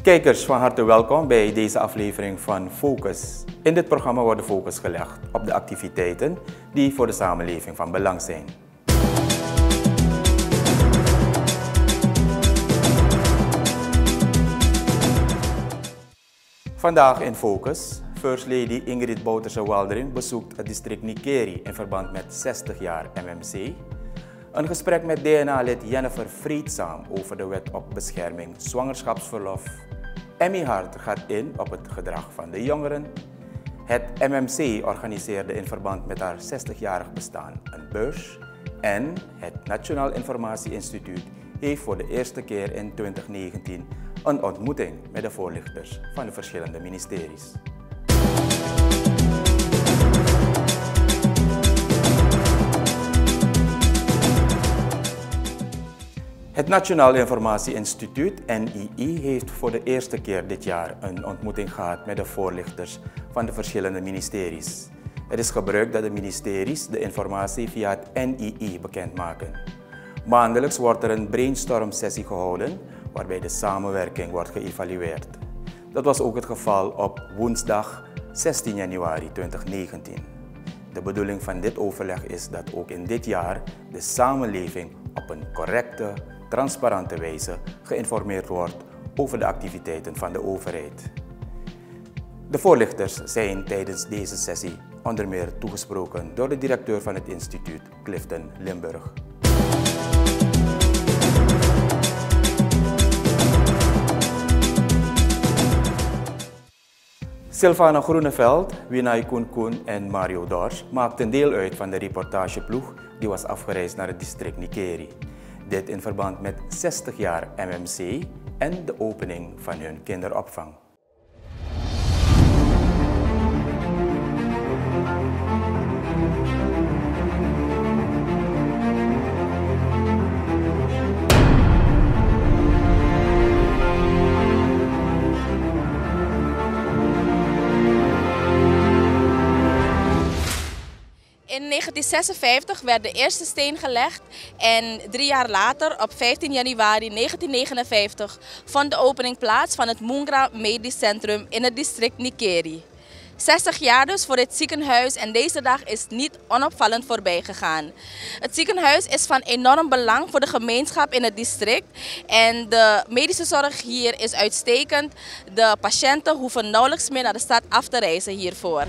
Kijkers, van harte welkom bij deze aflevering van Focus. In dit programma wordt de focus gelegd op de activiteiten die voor de samenleving van belang zijn. Vandaag in Focus. First Lady Ingrid Bouterse-Waldering bezoekt het district Nikeri in verband met 60 jaar MMC. Een gesprek met DNA-lid Jennifer Vreedzaam over de wet op bescherming zwangerschapsverlof. Emmy Hart gaat in op het gedrag van de jongeren. Het MMC organiseerde in verband met haar 60-jarig bestaan een beurs. En het Nationaal Informatie Instituut heeft voor de eerste keer in 2019 een ontmoeting met de voorlichters van de verschillende ministeries. Het Nationaal Informatie Instituut, NII, heeft voor de eerste keer dit jaar een ontmoeting gehad met de voorlichters van de verschillende ministeries. Het is gebruik dat de ministeries de informatie via het NII bekendmaken. Maandelijks wordt er een brainstorm-sessie gehouden waarbij de samenwerking wordt geëvalueerd. Dat was ook het geval op woensdag 16 januari 2019. De bedoeling van dit overleg is dat ook in dit jaar de samenleving op een correcte, transparante wijze geïnformeerd wordt over de activiteiten van de overheid. De voorlichters zijn tijdens deze sessie onder meer toegesproken door de directeur van het instituut, Clifton Limburg. Sylvana Groeneveld, Winay Koen en Mario Dors maakten deel uit van de reportageploeg die was afgereisd naar het district Nikeri. Dit in verband met 60 jaar MMC en de opening van hun kinderopvang. In 1956 werd de eerste steen gelegd en 3 jaar later, op 15 januari 1959, vond de opening plaats van het Mungra Medisch Centrum in het district Nikeri. 60 jaar dus voor het ziekenhuis en deze dag is niet onopvallend voorbij gegaan. Het ziekenhuis is van enorm belang voor de gemeenschap in het district en de medische zorg hier is uitstekend. De patiënten hoeven nauwelijks meer naar de stad af te reizen hiervoor.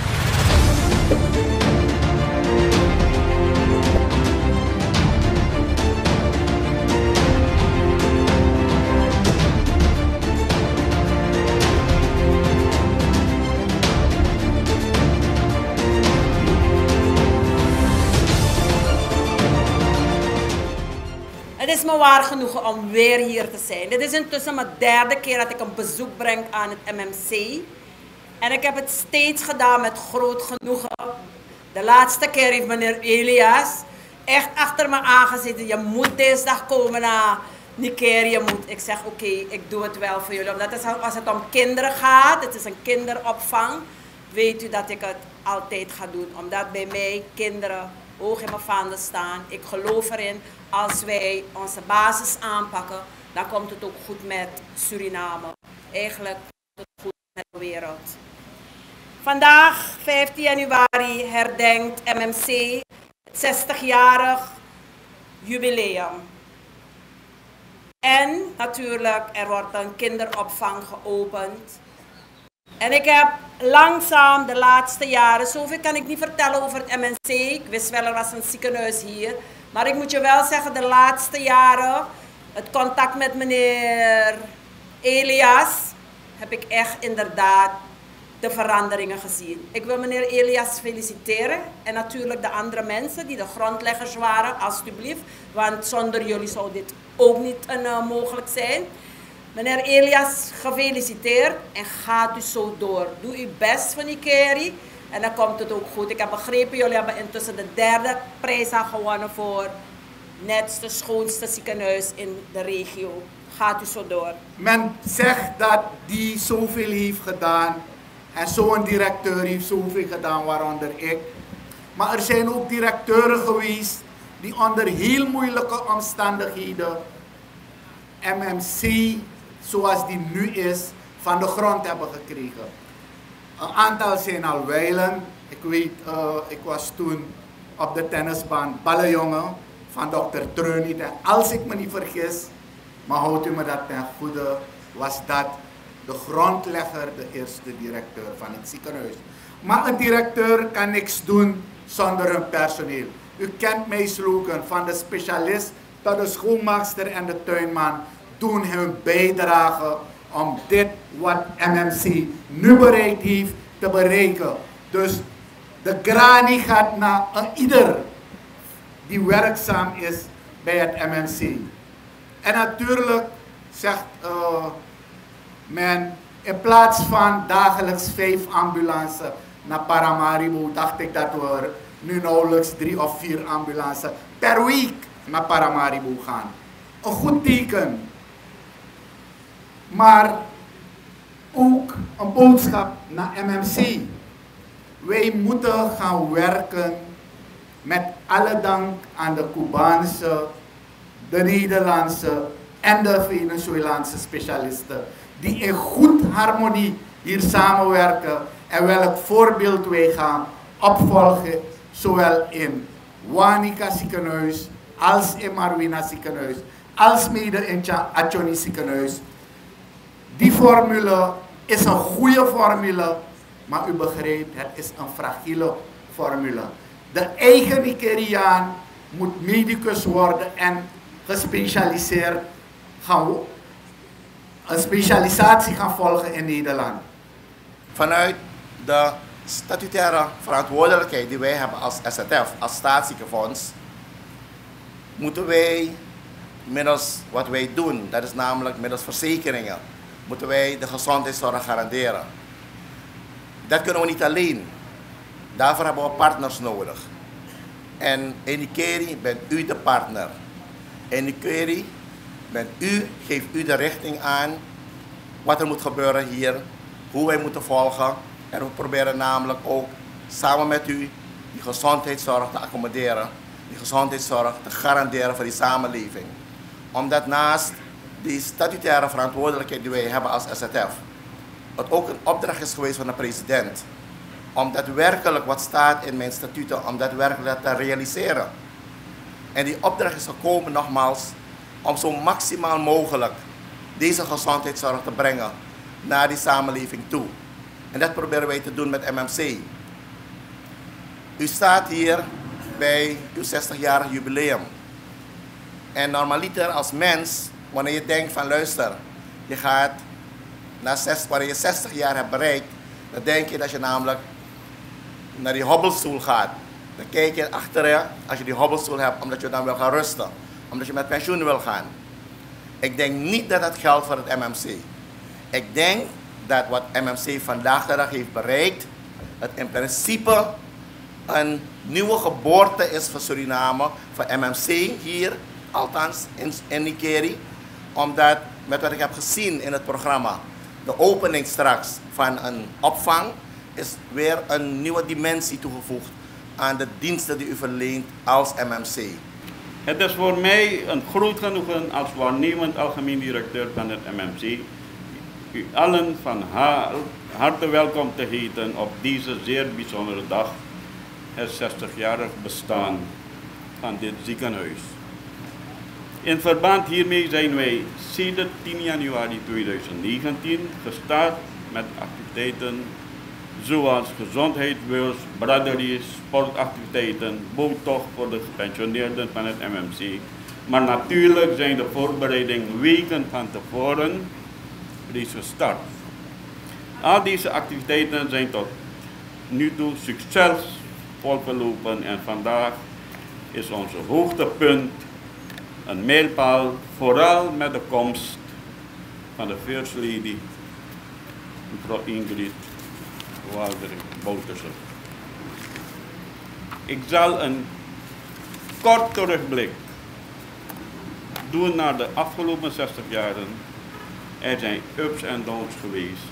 Het is me waar genoegen om weer hier te zijn. Dit is intussen mijn 3e keer dat ik een bezoek breng aan het MMC. En ik heb het steeds gedaan met groot genoegen. De laatste keer heeft meneer Elias echt achter me aangezeten. Je moet dinsdag komen naar Nikeri. Ik zeg oké, ik doe het wel voor jullie. Omdat als het om kinderen gaat, het is een kinderopvang, weet u dat ik het altijd ga doen. Omdat bij mij kinderen hoog in mijn vaandel staan. Ik geloof erin, als wij onze basis aanpakken, dan komt het ook goed met Suriname. Eigenlijk komt het goed met de wereld. Vandaag, 15 januari, herdenkt MMC het 60-jarig jubileum. En natuurlijk, er wordt een kinderopvang geopend. En ik heb langzaam de laatste jaren, zoveel kan ik niet vertellen over het MMC. Ik wist wel, er was een ziekenhuis hier. Maar ik moet je wel zeggen, de laatste jaren, het contact met meneer Elias, heb ik echt inderdaad de veranderingen gezien. Ik wil meneer Elias feliciteren en natuurlijk de andere mensen die de grondleggers waren, alstublieft. Want zonder jullie zou dit ook niet mogelijk zijn. Meneer Elias, gefeliciteerd en gaat u zo door. Doe uw best voor Nikeri en dan komt het ook goed. Ik heb begrepen, jullie hebben intussen de 3e prijs al gewonnen voor netste, schoonste ziekenhuis in de regio. Gaat u zo door. Men zegt dat die zoveel heeft gedaan en zo'n directeur heeft zoveel gedaan, waaronder ik. Maar er zijn ook directeuren geweest die onder heel moeilijke omstandigheden MMC zoals die nu is, van de grond hebben gekregen. Een aantal zijn al wijlen. Ik weet, ik was toen op de tennisbaan ballenjongen van dokter Treuniet. En als ik me niet vergis, maar houdt u me dat ten goede, was dat de grondlegger, de eerste directeur van het ziekenhuis. Maar een directeur kan niks doen zonder hun personeel. U kent mijn slogan, van de specialist tot de schoonmaakster en de tuinman doen hun bijdrage om dit wat MMC nu bereikt heeft te bereiken. Dus de grani gaat naar ieder die werkzaam is bij het MMC. En natuurlijk zegt men, in plaats van dagelijks 5 ambulances naar Paramaribo, dacht ik dat we nu nauwelijks 3 of 4 ambulances per week naar Paramaribo gaan. Een goed teken. Maar ook een boodschap naar MMC. Wij moeten gaan werken met alle dank aan de Cubaanse, de Nederlandse en de Venezolaanse specialisten. Die in goed harmonie hier samenwerken en welk voorbeeld wij gaan opvolgen. Zowel in Wanica ziekenhuis, als in Marwina ziekenhuis, als mede in Achoni ziekenhuis. Die formule is een goede formule, maar u begrijpt, het is een fragiele formule. De eigen Nigeriaan moet medicus worden en gespecialiseerd een specialisatie gaan volgen in Nederland. Vanuit de statutaire verantwoordelijkheid die wij hebben als SZF, als staatsziekenfonds, moeten wij middels wat wij doen, dat is namelijk middels verzekeringen, moeten wij de gezondheidszorg garanderen. Dat kunnen we niet alleen. Daarvoor hebben we partners nodig. En in Nikeri bent u de partner. In Nikeri geeft u de richting aan wat er moet gebeuren hier, hoe wij moeten volgen. En we proberen namelijk ook samen met u die gezondheidszorg te accommoderen, die gezondheidszorg te garanderen voor die samenleving. Omdat naast die statutaire verantwoordelijkheid die wij hebben als SZF, het ook een opdracht is geweest van de president om daadwerkelijk wat staat in mijn statuten, om daadwerkelijk te realiseren. En die opdracht is gekomen nogmaals om zo maximaal mogelijk deze gezondheidszorg te brengen naar die samenleving toe. En dat proberen wij te doen met MMC. U staat hier bij uw 60-jarig jubileum. En normaliter als mens, wanneer je denkt van luister, je gaat wanneer je 60 jaar hebt bereikt, dan denk je dat je namelijk naar die hobbelstoel gaat. Dan kijk je achter je, als je die hobbelstoel hebt, omdat je dan wil gaan rusten. Omdat je met pensioen wil gaan. Ik denk niet dat dat geldt voor het MMC. Ik denk dat wat MMC vandaag de dag heeft bereikt, het in principe een nieuwe geboorte is voor Suriname, voor MMC hier, althans in Nikeri. Omdat, met wat ik heb gezien in het programma, de opening straks van een opvang, is weer een nieuwe dimensie toegevoegd aan de diensten die u verleent als MMC. Het is voor mij een groot genoegen als waarnemend algemeen directeur van het MMC u allen van harte welkom te heten op deze zeer bijzondere dag, het 60-jarig bestaan van dit ziekenhuis. In verband hiermee zijn wij sinds 10 januari 2019 gestart met activiteiten zoals gezondheidsbeurs, braderies, sportactiviteiten, boottocht voor de gepensioneerden van het MMC. Maar natuurlijk zijn de voorbereidingen weken van tevoren reeds gestart. Al deze activiteiten zijn tot nu toe succesvol verlopen en vandaag is onze hoogtepunt een mijlpaal, vooral met de komst van de First Lady, mevrouw Ingrid Bouterse. Ik zal een kort terugblik doen naar de afgelopen 60 jaren. Er zijn ups en downs geweest.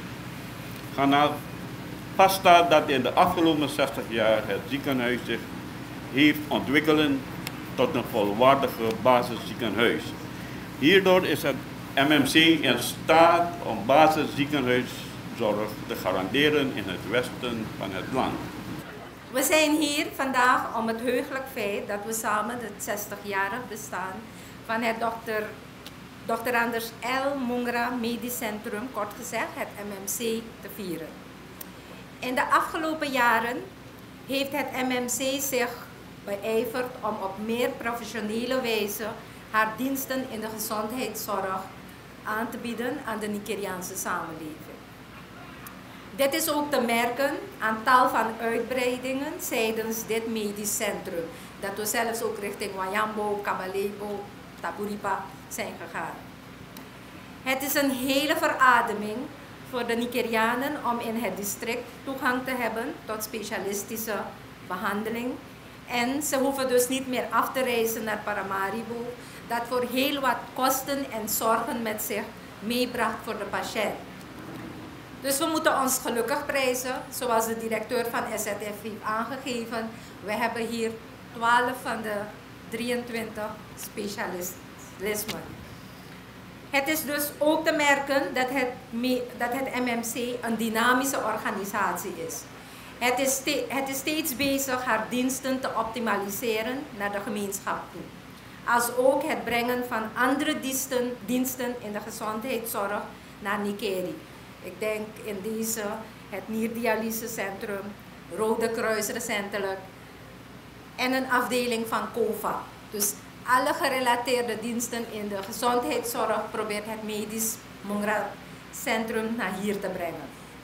Vaststaat dat in de afgelopen 60 jaar het ziekenhuis zich heeft ontwikkeld tot een volwaardige basisziekenhuis. Hierdoor is het MMC in staat om basisziekenhuiszorg te garanderen in het westen van het land. We zijn hier vandaag om het heugelijk feit dat we samen het 60-jarig bestaan van het Dr. Anders L. Mungra Medisch Centrum, kort gezegd het MMC, te vieren. In de afgelopen jaren heeft het MMC zich beijverd om op meer professionele wijze haar diensten in de gezondheidszorg aan te bieden aan de Nigeriaanse samenleving. Dit is ook te merken aan tal van uitbreidingen tijdens dit medisch centrum, dat we zelfs ook richting Wayambo, Kabalebo, Taburiba zijn gegaan. Het is een hele verademing voor de Nigerianen om in het district toegang te hebben tot specialistische behandeling. En ze hoeven dus niet meer af te reizen naar Paramaribo, dat voor heel wat kosten en zorgen met zich meebracht voor de patiënt. Dus we moeten ons gelukkig prijzen, zoals de directeur van SZF heeft aangegeven. We hebben hier 12 van de 23 specialismen. Het is dus ook te merken dat het MMC een dynamische organisatie is. Het is steeds bezig haar diensten te optimaliseren naar de gemeenschap toe. Als ook het brengen van andere diensten in de gezondheidszorg naar Nikeri. Ik denk in deze het nierdialysecentrum, Rode Kruis recentelijk en een afdeling van COVA. Dus alle gerelateerde diensten in de gezondheidszorg probeert het Medisch Mungra Centrum naar hier te brengen.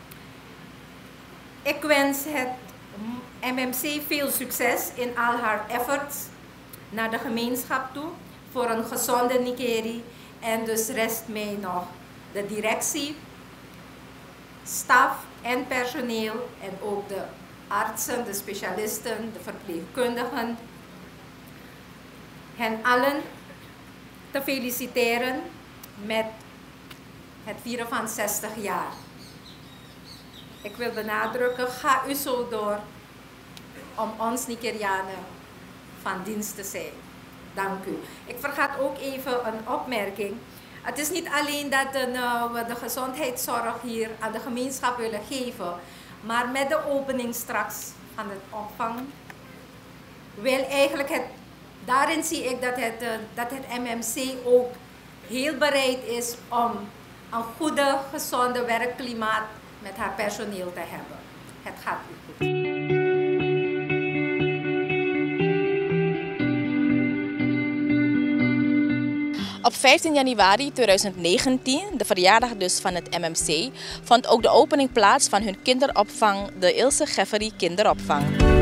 Ik wens het MMC veel succes in al haar efforts naar de gemeenschap toe voor een gezonde Nikeri. En dus rest mij nog de directie, staf en personeel en ook de artsen, de specialisten, de verpleegkundigen, hen allen te feliciteren met het vieren van 60 jaar. Ik wil benadrukken, ga u zo door om ons Nigerianen van dienst te zijn. Dank u. Ik vergat ook even een opmerking. Het is niet alleen dat we de gezondheidszorg hier aan de gemeenschap willen geven, maar met de opening straks van het opvang wil eigenlijk daarin zie ik dat het MMC ook heel bereid is om een goede, gezonde werkklimaat met haar personeel te hebben. Het gaat u goed. Op 15 januari 2019, de verjaardag dus van het MMC, vond ook de opening plaats van hun kinderopvang, de Ilse Geffery Kinderopvang.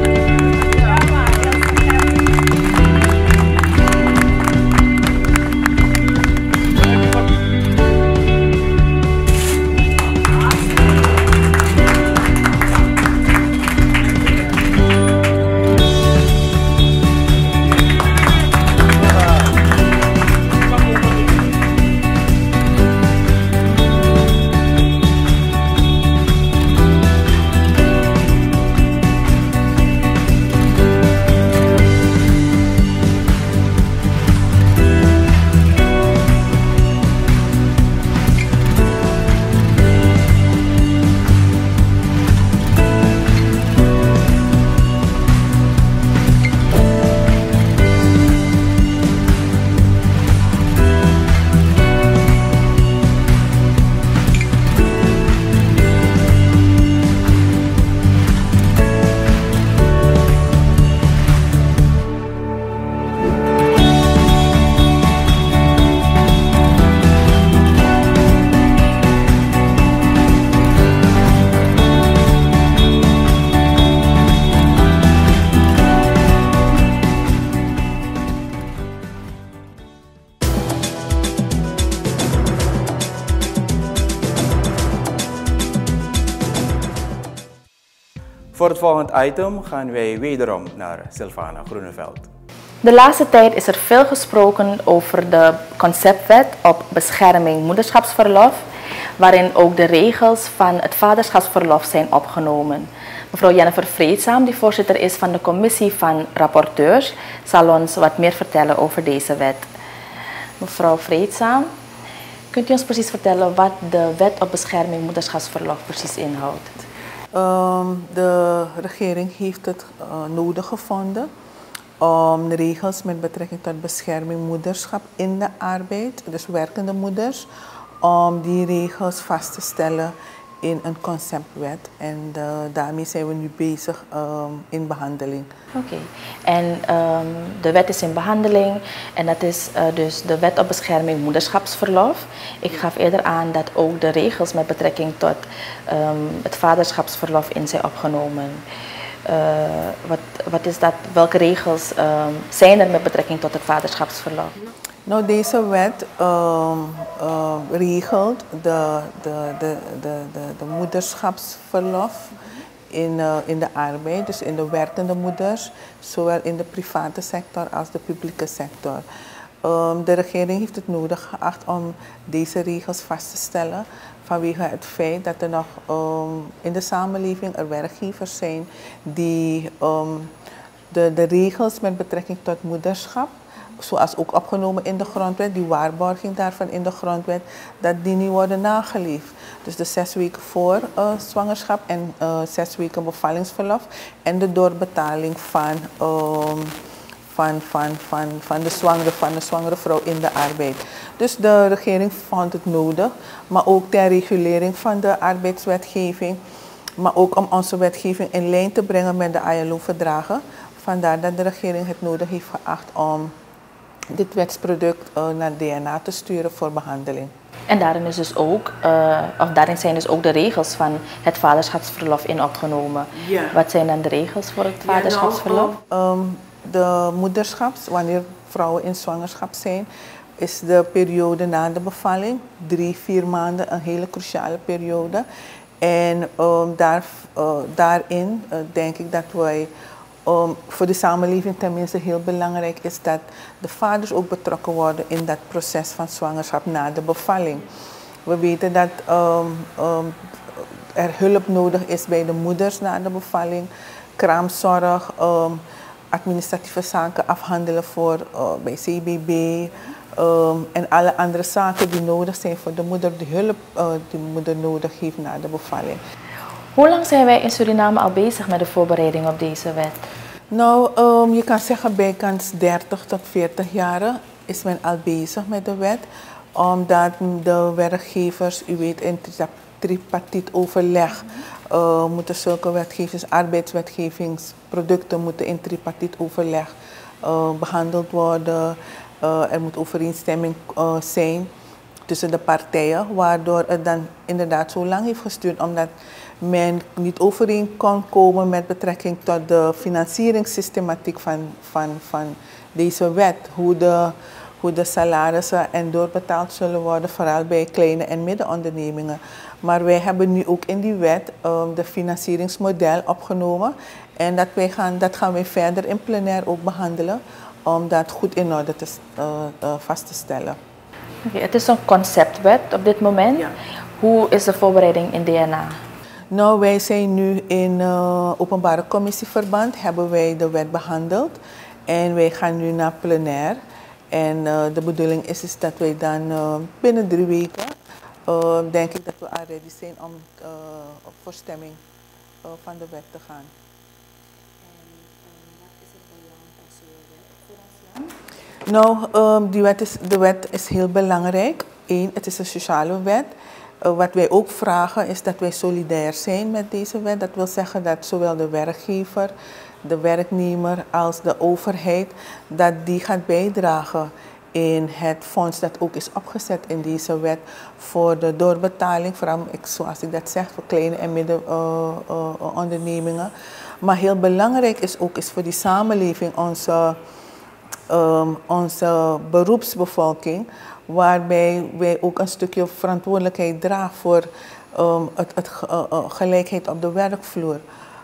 Voor het volgende item gaan wij wederom naar Sylvana Groeneveld. De laatste tijd is er veel gesproken over de conceptwet op bescherming moederschapsverlof, waarin ook de regels van het vaderschapsverlof zijn opgenomen. Mevrouw Jennifer Vreedzaam, die voorzitter is van de commissie van rapporteurs, zal ons wat meer vertellen over deze wet. Mevrouw Vreedzaam, Kunt u ons precies vertellen wat de wet op bescherming moederschapsverlof precies inhoudt? De regering heeft het nodig gevonden om de regels met betrekking tot bescherming moederschap in de arbeid, dus werkende moeders, om die regels vast te stellen in een conceptwet. En daarmee zijn we nu bezig in behandeling. Oké. En de wet is in behandeling en dat is dus de wet op bescherming moederschapsverlof. Ik gaf eerder aan dat ook de regels met betrekking tot het vaderschapsverlof in zijn opgenomen. Wat is dat? Welke regels zijn er met betrekking tot het vaderschapsverlof? Nou, deze wet regelt de moederschapsverlof in de arbeid, dus in de werkende moeders, zowel in de private sector als de publieke sector. De regering heeft het nodig geacht om deze regels vast te stellen vanwege het feit dat er nog in de samenleving er werkgevers zijn die de regels met betrekking tot moederschap, zoals ook opgenomen in de grondwet, die waarborging daarvan in de grondwet, dat die niet worden nageleefd. Dus de 6 weken voor zwangerschap en 6 weken bevallingsverlof en de doorbetaling van de zwangere vrouw in de arbeid. Dus de regering vond het nodig, maar ook ter regulering van de arbeidswetgeving, maar ook om onze wetgeving in lijn te brengen met de ILO-verdragen. Vandaar dat de regering het nodig heeft geacht om dit wetsproduct naar DNA te sturen voor behandeling. En daarin is dus ook, daarin zijn dus ook de regels van het vaderschapsverlof in opgenomen. Ja. Wat zijn dan de regels voor het vaderschapsverlof? De moederschaps, wanneer vrouwen in zwangerschap zijn, is de periode na de bevalling, 3-4 maanden, een hele cruciale periode. En daarin denk ik dat wij voor de samenleving tenminste heel belangrijk is dat de vaders ook betrokken worden in dat proces van zwangerschap na de bevalling. We weten dat er hulp nodig is bij de moeders na de bevalling, kraamzorg, administratieve zaken afhandelen bij CBB en alle andere zaken die nodig zijn voor de moeder, de hulp die de moeder nodig heeft na de bevalling. Hoe lang zijn wij in Suriname al bezig met de voorbereiding op deze wet? Nou, je kan zeggen bijkans 30 tot 40 jaar is men al bezig met de wet. Omdat de werkgevers, u weet, in tripartiet overleg moeten zulke wetgevings, arbeidswetgevingsproducten moeten in tripartiet overleg behandeld worden. Er moet overeenstemming zijn tussen de partijen, waardoor het dan inderdaad zo lang heeft gestuurd, omdat men niet overeen kon komen met betrekking tot de financieringssystematiek van deze wet. Hoe de salarissen en doorbetaald zullen worden, vooral bij kleine en middenondernemingen. Maar wij hebben nu ook in die wet de financieringsmodel opgenomen. En dat gaan wij verder in plenair ook behandelen, om dat goed in orde vast te stellen. Okay, het is een conceptwet op dit moment. Ja. Hoe is de voorbereiding in DNA? Nou, wij zijn nu in openbare commissieverband, hebben wij de wet behandeld. En wij gaan nu naar plenair. En de bedoeling is dat wij dan binnen 3 weken, denk ik dat we al ready zijn om op voorstemming van de wet te gaan. Nou, de wet is heel belangrijk. Het is een sociale wet. Wat wij ook vragen is dat wij solidair zijn met deze wet. Dat wil zeggen dat zowel de werkgever, de werknemer als de overheid, dat die gaat bijdragen in het fonds dat ook is opgezet in deze wet voor de doorbetaling, vooral zoals ik dat zeg, voor kleine en middenondernemingen. Maar heel belangrijk is ook voor die samenleving onze beroepsbevolking, waarbij wij ook een stukje verantwoordelijkheid dragen voor gelijkheid op de werkvloer.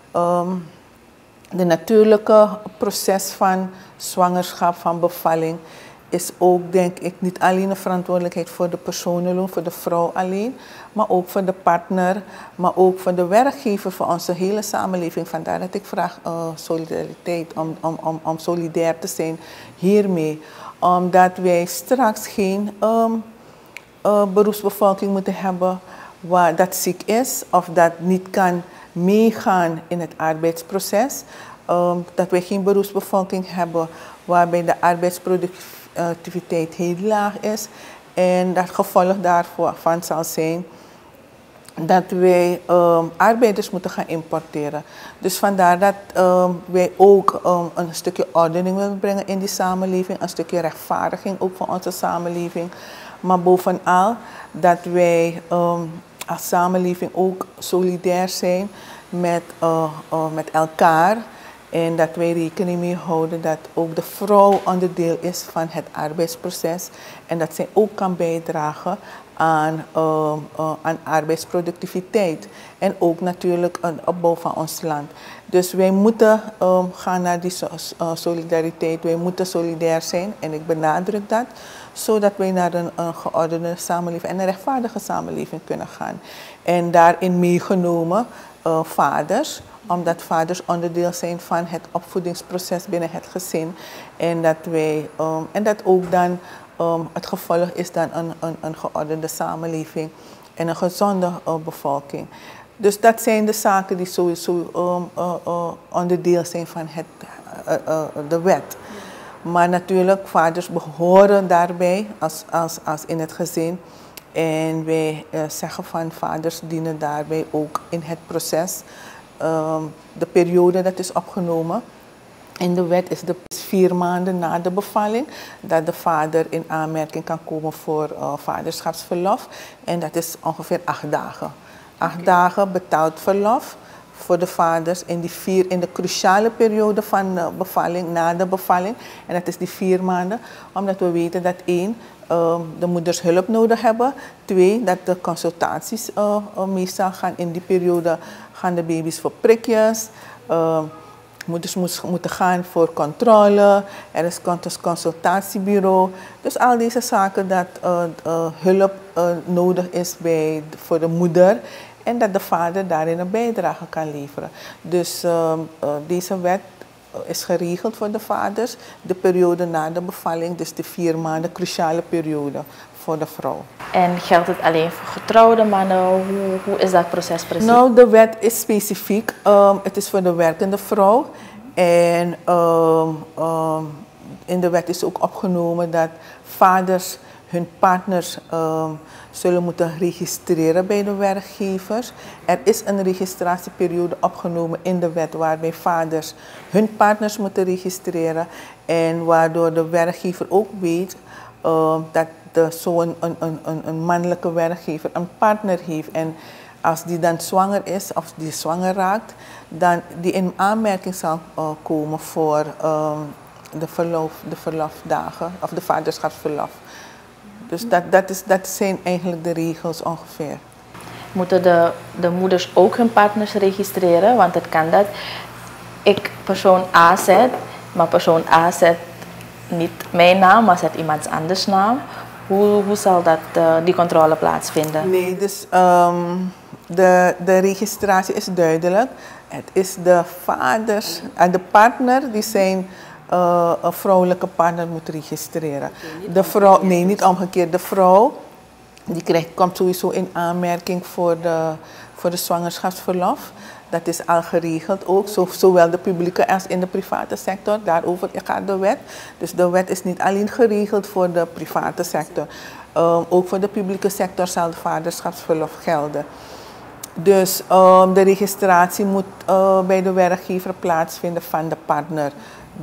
De natuurlijke proces van zwangerschap, van bevalling, is ook, denk ik, niet alleen een verantwoordelijkheid voor de personen, voor de vrouw alleen, maar ook voor de partner, maar ook voor de werkgever, voor onze hele samenleving. Vandaar dat ik vraag solidariteit, om solidair te zijn hiermee. Omdat wij straks geen beroepsbevolking moeten hebben dat ziek is of dat niet kan meegaan in het arbeidsproces. Dat wij geen beroepsbevolking hebben waarbij de arbeidsproductiviteit heel laag is. En dat gevolg daarvan zal zijn dat wij arbeiders moeten gaan importeren. Dus vandaar dat wij ook een stukje ordening willen brengen in die samenleving, een stukje rechtvaardiging ook voor onze samenleving. Maar bovenal dat wij als samenleving ook solidair zijn met elkaar. En dat wij rekening mee houden dat ook de vrouw onderdeel is van het arbeidsproces. En dat zij ook kan bijdragen aan arbeidsproductiviteit. En ook natuurlijk een opbouw van ons land. Dus wij moeten gaan naar die solidariteit. Wij moeten solidair zijn. En ik benadruk dat. Zodat wij naar een geordende samenleving en een rechtvaardige samenleving kunnen gaan. En daarin meegenomen vaders. Omdat vaders onderdeel zijn van het opvoedingsproces binnen het gezin. En dat ook dan het gevolg is dan een geordende samenleving en een gezonde bevolking. Dus dat zijn de zaken die sowieso onderdeel zijn van de wet. Maar natuurlijk, vaders behoren daarbij als in het gezin. En wij zeggen van vaders dienen daarbij ook in het proces. De periode dat is opgenomen in de wet is 4 maanden na de bevalling dat de vader in aanmerking kan komen voor vaderschapsverlof. En dat is ongeveer 8 dagen. 8 dagen betaald verlof voor de vaders in de cruciale periode van de bevalling, na de bevalling. En dat is die 4 maanden, omdat we weten dat 1, de moeders hulp nodig hebben. 2, dat de consultaties meestal gaan in die periode, gaan de baby's voor prikjes. Moeders moeten gaan voor controle. Er is een consultatiebureau. Dus al deze zaken dat hulp nodig is voor de moeder. En dat de vader daarin een bijdrage kan leveren. Dus deze wet is geregeld voor de vaders. De periode na de bevalling, dus de 4 maanden, cruciale periode voor de vrouw. En geldt het alleen voor getrouwde mannen? Hoe is dat proces precies? Nou, de wet is specifiek. Het is voor de werkende vrouw. En in de wet is ook opgenomen dat vaders hun partners zullen moeten registreren bij de werkgevers. Er is een registratieperiode opgenomen in de wet waarbij vaders hun partners moeten registreren. En waardoor de werkgever ook weet dat zo'n een mannelijke werkgever een partner heeft. En als die dan zwanger is of die zwanger raakt, dan die in aanmerking zal komen voor de verlofdagen of de vaderschapsverlof. Dus dat zijn eigenlijk de regels ongeveer. Moeten de moeders ook hun partners registreren? Want het kan dat ik persoon A zet, maar persoon A zet niet mijn naam, maar zet iemands anders naam. Hoe zal die controle plaatsvinden? Nee, dus de registratie is duidelijk. Het is de vaders en de partner die zijn een vrouwelijke partner moet registreren. De vrouw, nee, niet omgekeerd. De vrouw die komt sowieso in aanmerking voor de zwangerschapsverlof. Dat is al geregeld ook, zowel de publieke als in de private sector. Daarover gaat de wet. Dus de wet is niet alleen geregeld voor de private sector. Ook voor de publieke sector zal de vaderschapsverlof gelden. Dus de registratie moet bij de werkgever plaatsvinden van de partner.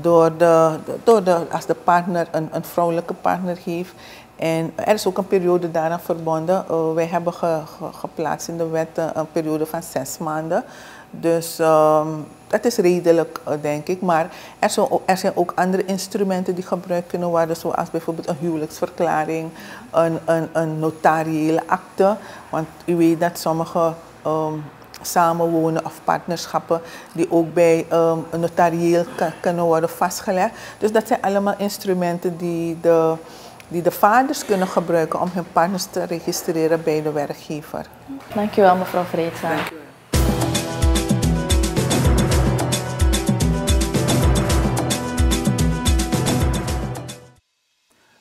Als de partner een vrouwelijke partner heeft. En er is ook een periode daaraan verbonden. Wij hebben geplaatst in de wet een periode van 6 maanden. Dus dat is redelijk, denk ik. Maar er zijn ook andere instrumenten die gebruikt kunnen worden, zoals bijvoorbeeld een huwelijksverklaring, een notariële akte. Want u weet dat sommige samenwonen of partnerschappen die ook bij notarieel kunnen worden vastgelegd. Dus dat zijn allemaal instrumenten die de vaders kunnen gebruiken om hun partners te registreren bij de werkgever. Dankjewel, mevrouw Vreedzaam.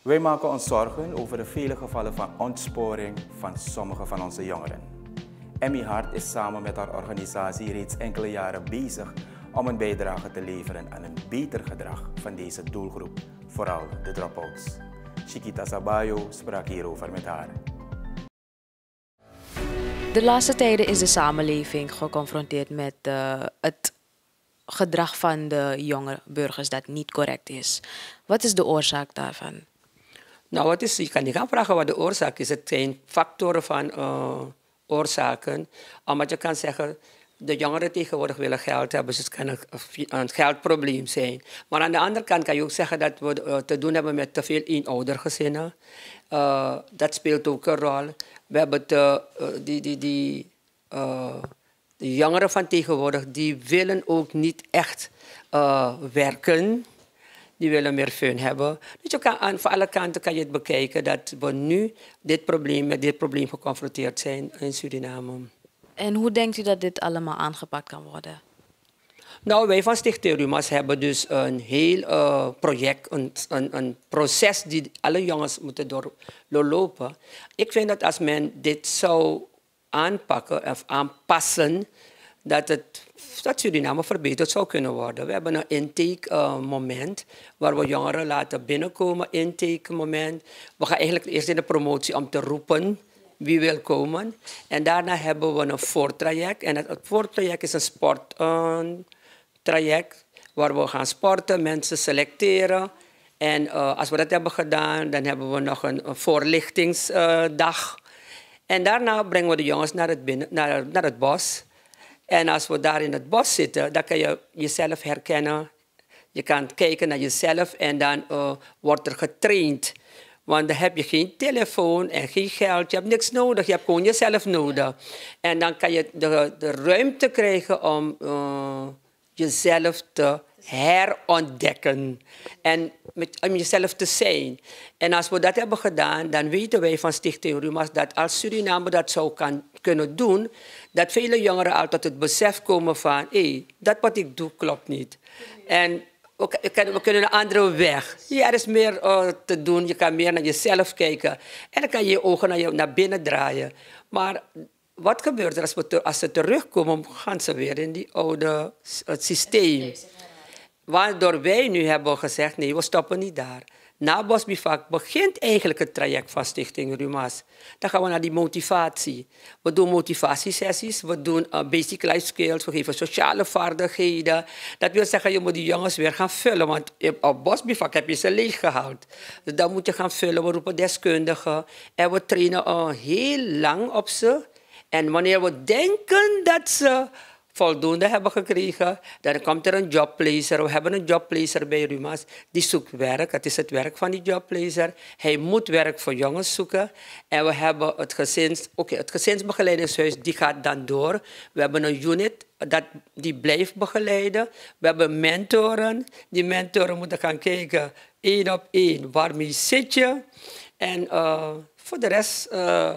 Wij maken ons zorgen over de vele gevallen van ontsporing van sommige van onze jongeren. Emmy Hart is samen met haar organisatie reeds enkele jaren bezig om een bijdrage te leveren aan een beter gedrag van deze doelgroep, vooral de drop-outs. Chiquita Sabayo sprak hierover met haar. De laatste tijden is de samenleving geconfronteerd met het gedrag van de jonge burgers dat niet correct is. Wat is de oorzaak daarvan? Nou, je kan niet gaan vragen wat de oorzaak is. Het zijn factoren van oorzaken. Omdat je kan zeggen, de jongeren tegenwoordig willen geld hebben, dus het kan een geldprobleem zijn. Maar aan de andere kant kan je ook zeggen dat we te doen hebben met te veel eenoudergezinnen. Dat speelt ook een rol. We hebben de jongeren van tegenwoordig, die willen ook niet echt werken. Die willen meer fun hebben. Dus je kan, van alle kanten kan je het bekijken dat we nu met dit probleem geconfronteerd zijn in Suriname. En hoe denkt u dat dit allemaal aangepakt kan worden? Nou, wij van Stichting RUMAS hebben dus een heel project, een proces die alle jongens moeten doorlopen. Ik vind dat als men dit zou aanpakken of aanpassen, dat Suriname verbeterd zou kunnen worden. We hebben een intake moment waar we jongeren laten binnenkomen, intake moment. We gaan eigenlijk eerst in de promotie om te roepen wie wil komen. En daarna hebben we een voortraject. En het voortraject is een sporttraject waar we gaan sporten, mensen selecteren. En als we dat hebben gedaan, dan hebben we nog een voorlichtingsdag. En daarna brengen we de jongens naar het bos. En als we daar in het bos zitten, dan kan je jezelf herkennen. Je kan kijken naar jezelf en dan wordt er getraind. Want dan heb je geen telefoon en geen geld. Je hebt niks nodig. Je hebt gewoon jezelf nodig. En dan kan je de ruimte krijgen om jezelf te herontdekken. En om jezelf te zijn. En als we dat hebben gedaan, dan weten wij van Stichting RUMAS dat als Suriname dat zou kunnen doen, dat vele jongeren altijd het besef komen van, dat wat ik doe klopt niet. En we kunnen een andere weg. Ja, er is meer te doen. Je kan meer naar jezelf kijken. En dan kan je je ogen naar binnen draaien. Maar wat gebeurt er als ze terugkomen, gaan ze weer in die oude systeem. Waardoor wij nu hebben gezegd, nee, we stoppen niet daar. Na Bosbivak begint eigenlijk het traject van Stichting RUMAS. Dan gaan we naar die motivatie. We doen motivatiesessies, we doen basic life skills, we geven sociale vaardigheden. Dat wil zeggen, je moet die jongens weer gaan vullen, want op Bosbivak heb je ze leeggehaald. Dus dan moet je gaan vullen, we roepen deskundigen en we trainen heel lang op ze. En wanneer we denken dat ze voldoende hebben gekregen, dan komt er een jobplacer. We hebben een jobplacer bij RUMAS. Die zoekt werk. Het is het werk van die jobplacer. Hij moet werk voor jongens zoeken. En we hebben het gezinsbegeleidingshuis, die gaat dan door. We hebben een unit die blijft begeleiden. We hebben mentoren. Die mentoren moeten gaan kijken, 1 op 1, waarmee zit je? En voor de rest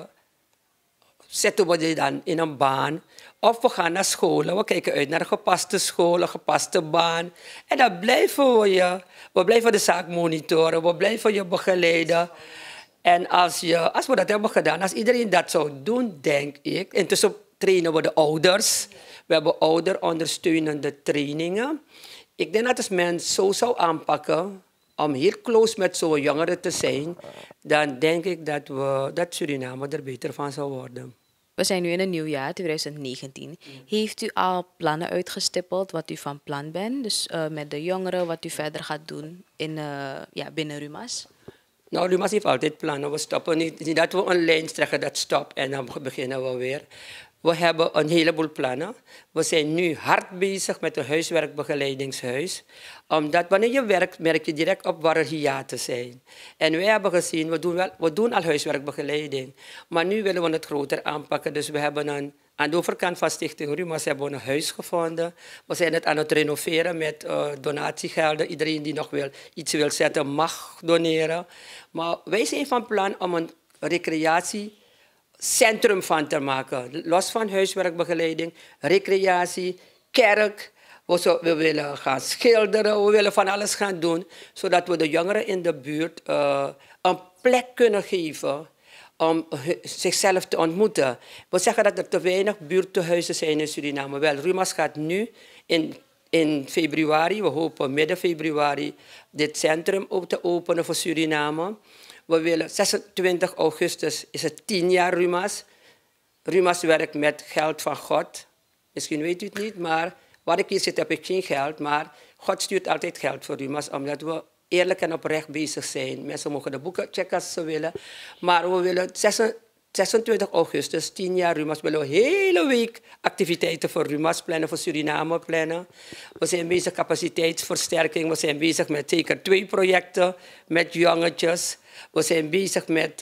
zetten we die dan in een baan. Of we gaan naar scholen, we kijken uit naar een gepaste school, een gepaste baan. En dan blijven we blijven de zaak monitoren, we blijven je begeleiden. En als we dat hebben gedaan, als iedereen dat zou doen, denk ik. Intussen trainen we de ouders. We hebben ouderondersteunende trainingen. Ik denk dat als men zo zou aanpakken, om heel close met zo'n jongeren te zijn, dan denk ik dat Suriname er beter van zou worden. We zijn nu in een nieuw jaar, 2019. Heeft u al plannen uitgestippeld wat u van plan bent? Dus met de jongeren, wat u verder gaat doen binnen RUMAS? Nou, RUMAS heeft altijd plannen. We stoppen niet dat we een lijn trekken dat stopt en dan beginnen we weer. We hebben een heleboel plannen. We zijn nu hard bezig met een huiswerkbegeleidingshuis. Omdat wanneer je werkt, merk je direct op waar er hiaten zijn. En wij hebben gezien, we doen al huiswerkbegeleiding. Maar nu willen we het groter aanpakken. Dus we hebben aan de overkant van Stichting RUMAS hebben we een huis gevonden. We zijn het aan het renoveren met donatiegelden. Iedereen die nog iets wil zetten, mag doneren. Maar wij zijn van plan om een recreatiecentrum van te maken. Los van huiswerkbegeleiding, recreatie, kerk, We willen gaan schilderen, we willen van alles gaan doen, zodat we de jongeren in de buurt een plek kunnen geven om zichzelf te ontmoeten. We zeggen dat er te weinig buurttehuizen zijn in Suriname. Wel, Rumas gaat nu in februari, we hopen midden februari, dit centrum te openen voor Suriname. We willen 26 augustus is het 10 jaar Rumas. Rumas werkt met geld van God. Misschien weet u het niet, maar waar ik hier zit heb ik geen geld. Maar God stuurt altijd geld voor Rumas, omdat we eerlijk en oprecht bezig zijn. Mensen mogen de boeken checken als ze willen. Maar we willen 26 augustus, 10 jaar Rumas, willen we een hele week activiteiten voor Rumas plannen, voor Suriname plannen. We zijn bezig capaciteitsversterking. We zijn bezig met zeker 2 projecten met jongetjes. We zijn bezig met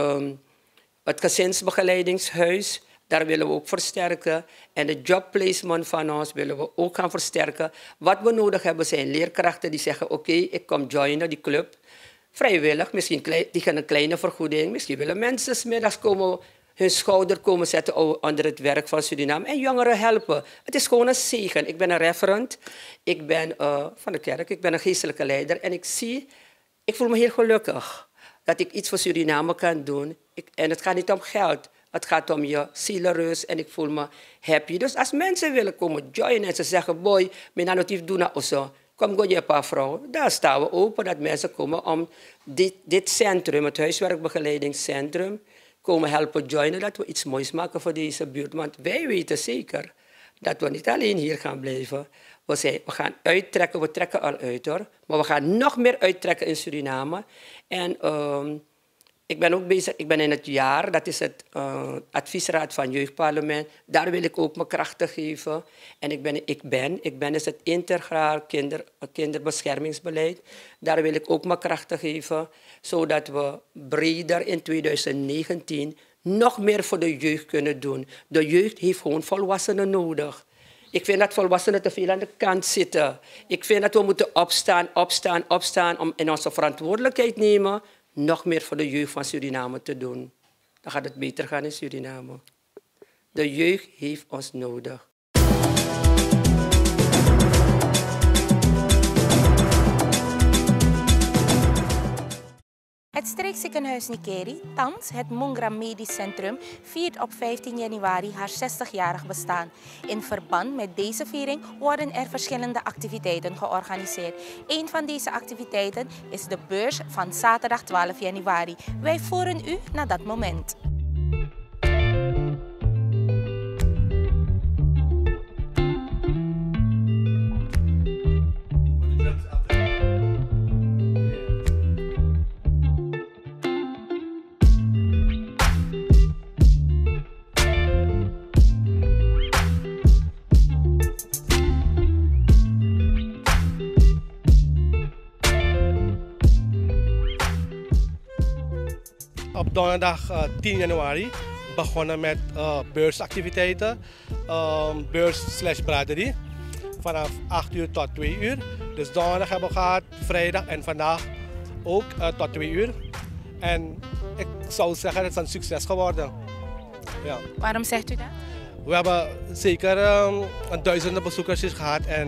het gezinsbegeleidingshuis. Daar willen we ook versterken. En de jobplacement van ons willen we ook gaan versterken. Wat we nodig hebben zijn leerkrachten die zeggen, oké, ik kom joinen die club. Vrijwillig, misschien tegen een kleine vergoeding. Misschien willen mensen 's middags komen, hun schouder komen zetten onder het werk van Suriname. En jongeren helpen. Het is gewoon een zegen. Ik ben een referent. Ik ben van de kerk. Ik ben een geestelijke leider. En ik voel me heel gelukkig dat ik iets voor Suriname kan doen. En het gaat niet om geld. Het gaat om je zielenrust en ik voel me happy. Dus als mensen willen komen joinen en ze zeggen, boy, mijn anotief doen nou zo. Kom gewoon je paar vrouwen. Daar staan we open dat mensen komen om dit centrum, het huiswerkbegeleidingscentrum, komen helpen joinen. Dat we iets moois maken voor deze buurt. Want wij weten zeker dat we niet alleen hier gaan blijven. We gaan uittrekken, we trekken al uit hoor. Maar we gaan nog meer uittrekken in Suriname. En ik ben ook bezig, ik ben in het jaar, dat is het adviesraad van Jeugdparlement. Daar wil ik ook mijn krachten geven. En ik ben is het integraal kinderbeschermingsbeleid. Daar wil ik ook mijn krachten geven. Zodat we breder in 2019 nog meer voor de jeugd kunnen doen. De jeugd heeft gewoon volwassenen nodig. Ik vind dat volwassenen te veel aan de kant zitten. Ik vind dat we moeten opstaan om in onze verantwoordelijkheid nemen nog meer voor de jeugd van Suriname te doen. Dan gaat het beter gaan in Suriname. De jeugd heeft ons nodig. Het streekziekenhuis Nikeri, thans het Mungra Medisch Centrum, viert op 15 januari haar 60-jarig bestaan. In verband met deze viering worden er verschillende activiteiten georganiseerd. Een van deze activiteiten is de beurs van zaterdag 12 januari. Wij voeren u naar dat moment. Op donderdag 10 januari begonnen met beursactiviteiten, beurs/braderie, vanaf 8 uur tot 2 uur. Dus donderdag hebben we gehad, vrijdag en vandaag ook tot 2 uur. En ik zou zeggen, het is een succes geworden. Ja. Waarom zegt u dat? We hebben zeker duizenden bezoekers hier gehad en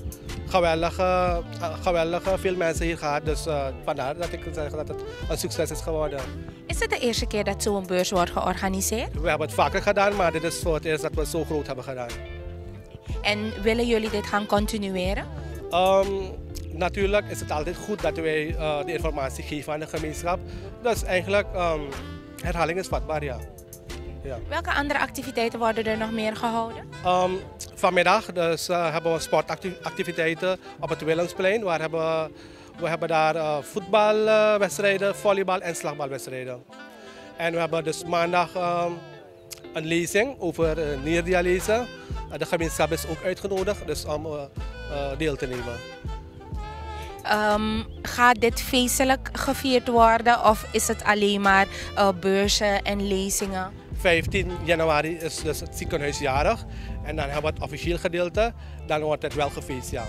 geweldige veel mensen hier gehad. Dus vandaar dat ik zeg dat het een succes is geworden. Is het de eerste keer dat zo'n beurs wordt georganiseerd? We hebben het vaker gedaan, maar dit is voor het eerst dat we het zo groot hebben gedaan. En willen jullie dit gaan continueren? Natuurlijk is het altijd goed dat wij de informatie geven aan de gemeenschap. Dus eigenlijk, herhaling is vatbaar, ja. Ja. Welke andere activiteiten worden er nog meer gehouden? Vanmiddag dus, hebben we sportactiviteiten op het Willemsplein. We hebben daar voetbalwedstrijden, volleybal en slagbalwedstrijden. En we hebben dus maandag een lezing over nierdialyse. De gemeenschap is ook uitgenodigd dus om deel te nemen. Gaat dit feestelijk gevierd worden of is het alleen maar beurzen en lezingen? 15 januari is dus het ziekenhuis jarig en dan hebben we het officieel gedeelte. Dan wordt het wel gefeest, ja.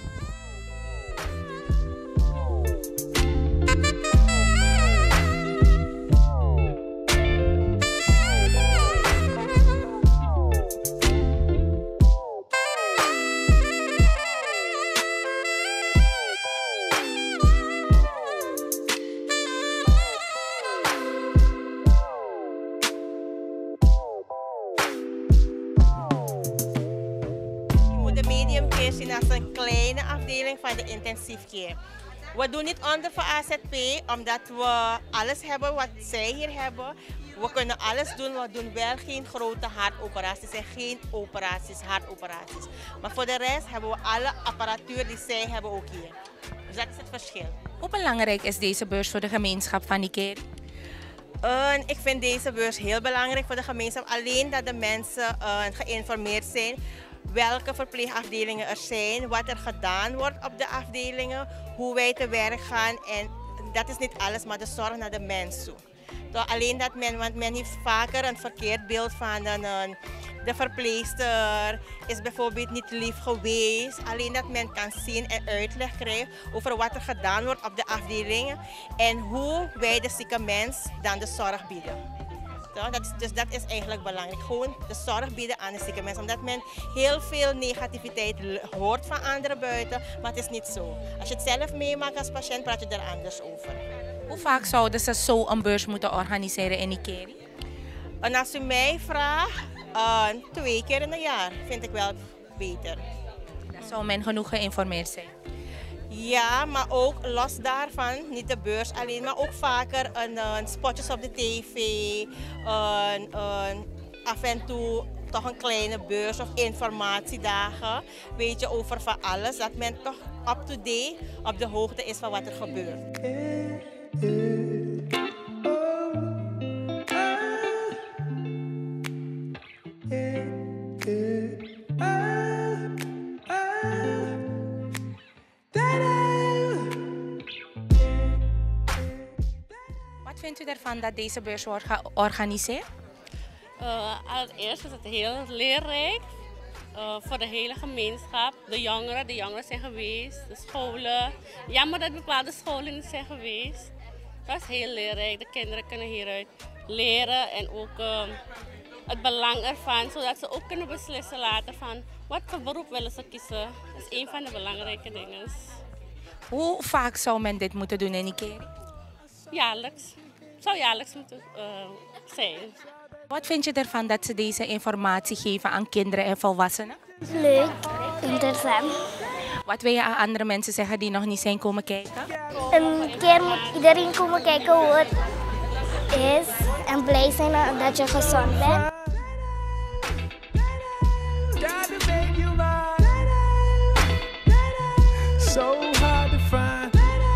medium care zien als een kleine afdeling van de intensive care. We doen niet onder voor AZP omdat we alles hebben wat zij hier hebben. We kunnen alles doen, we doen wel geen grote hartoperaties en geen operaties, hartoperaties. Maar voor de rest hebben we alle apparatuur die zij hebben ook hier. Dus dat is het verschil. Hoe belangrijk is deze beurs voor de gemeenschap van Nikeri? Ik vind deze beurs heel belangrijk voor de gemeenschap. Alleen dat de mensen geïnformeerd zijn welke verpleegafdelingen er zijn, wat er gedaan wordt op de afdelingen, hoe wij te werk gaan. En dat is niet alles, maar de zorg naar de mens toe. Alleen dat want men heeft vaker een verkeerd beeld van de verpleegster is bijvoorbeeld niet lief geweest. Alleen dat men kan zien en uitleg krijgt over wat er gedaan wordt op de afdelingen en hoe wij de zieke mens dan de zorg bieden. Dus dat is eigenlijk belangrijk. Gewoon de zorg bieden aan de zieke mensen. Omdat men heel veel negativiteit hoort van anderen buiten, maar het is niet zo. Als je het zelf meemaakt als patiënt, praat je er anders over. Hoe vaak zouden ze zo een beurs moeten organiseren in Nikeri? En als u mij vraagt, 2 keer in een jaar vind ik wel beter. Dan zou men genoeg geïnformeerd zijn? Ja, maar ook los daarvan, niet de beurs alleen, maar ook vaker spotjes op de tv, af en toe toch een kleine beurs of informatiedagen, weet je, over van alles, dat men toch up-to-date op de hoogte is van wat er gebeurt. Wat vindt u ervan dat deze beurs wordt georganiseerd? Allereerst is het heel leerrijk voor de hele gemeenschap. De jongeren zijn geweest, de scholen. Jammer dat bepaalde scholen niet zijn geweest. Dat is heel leerrijk. De kinderen kunnen hieruit leren en ook het belang ervan, zodat ze ook kunnen beslissen later van wat voor beroep willen ze kiezen. Dat is een van de belangrijke dingen. Hoe vaak zou men dit moeten doen in Nikeri? Jaarlijks. Het zou jaarlijks moeten zijn. Wat vind je ervan dat ze deze informatie geven aan kinderen en volwassenen? Leuk, interessant. Wat wil je aan andere mensen zeggen die nog niet zijn komen kijken? Een keer moet iedereen komen kijken hoe het is en blij zijn dat je gezond bent. So hard to find.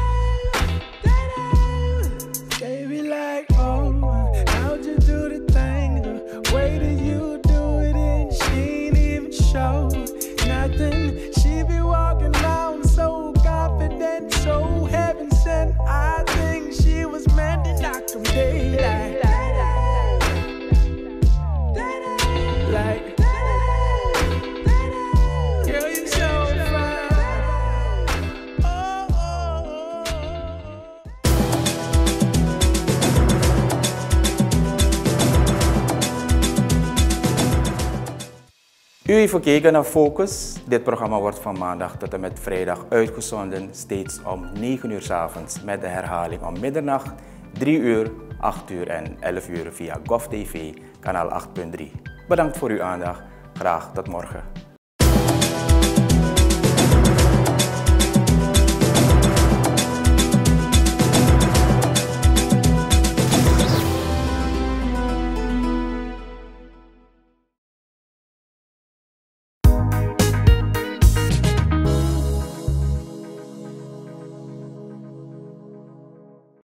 Baby, like, oh, how'd you do the thing? The way that you do it, and she ain't even show nothing. She be walking around so confident, so heaven sent. I think she was meant to knock them daylight. Like, girl, you so fine. U heeft gekeken naar Focus. Dit programma wordt van maandag tot en met vrijdag uitgezonden, steeds om 9 uur 's avonds met de herhaling om middernacht, 3 uur, 8 uur en 11 uur via GovTV, kanaal 8.3. Bedankt voor uw aandacht. Graag tot morgen.